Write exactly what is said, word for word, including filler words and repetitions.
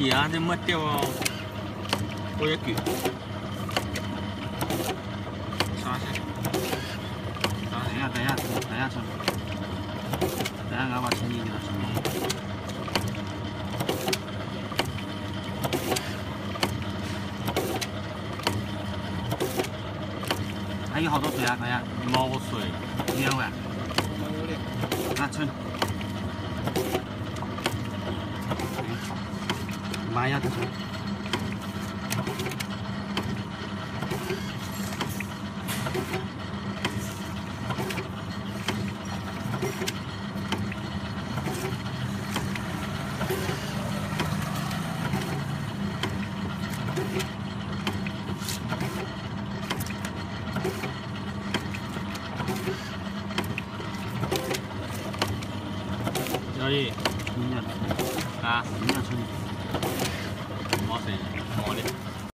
呀，这没掉哦，我也给。啥去？ 等一下，等一下，等一下，等一下，俺把钱给你了。还有好多水啊，等一下。 猫水。 两碗。啊，称。妈呀，这是。 小易， 嗯， 啊。